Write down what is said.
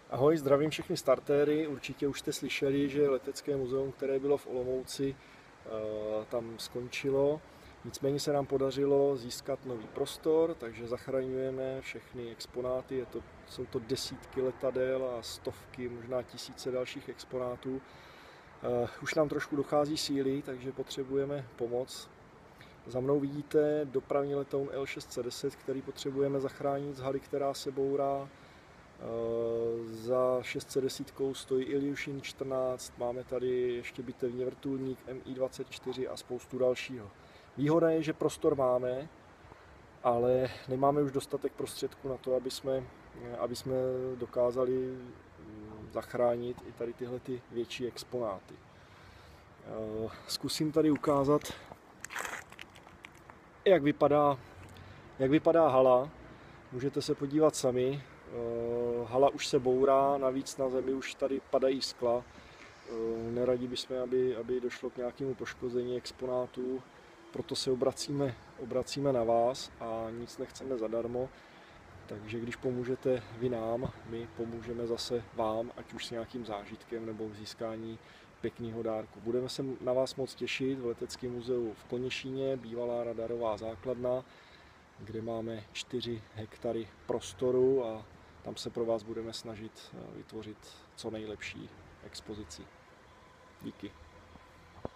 Ahoj, zdravím všechny startéry. Určitě už jste slyšeli, že Letecké muzeum, které bylo v Olomouci, tam skončilo. Nicméně se nám podařilo získat nový prostor, takže zachraňujeme všechny exponáty. Jsou to desítky letadel a stovky, možná tisíce dalších exponátů. Už nám trošku dochází síly, takže potřebujeme pomoc. Za mnou vidíte dopravní letoun L610, který potřebujeme zachránit z haly, která se bourá. Za 610 stojí Ilyushin 14, máme tady ještě bitevní vrtulník Mi-24 a spoustu dalšího. Výhoda je, že prostor máme, ale nemáme už dostatek prostředků na to, aby jsme dokázali zachránit i tady tyhle ty větší exponáty. Zkusím tady ukázat, jak vypadá hala. Můžete se podívat sami. Hala už se bourá, navíc na zemi už tady padají skla. Neradi bychom, aby došlo k nějakému poškození exponátů, proto se obracíme na vás a nic nechceme zadarmo. Takže když pomůžete vy nám, my pomůžeme zase vám, ať už s nějakým zážitkem nebo k získání pěkného dárku. Budeme se na vás moc těšit v Leteckém muzeu v Konešíně, bývalá radarová základna, kde máme 4 hektary prostoru a tam se pro vás budeme snažit vytvořit co nejlepší expozici. Díky.